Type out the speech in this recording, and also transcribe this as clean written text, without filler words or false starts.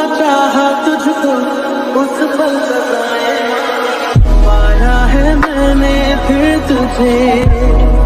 चाहा तुझको उस पल सदाएं पाया है मैंने फिर तुझे।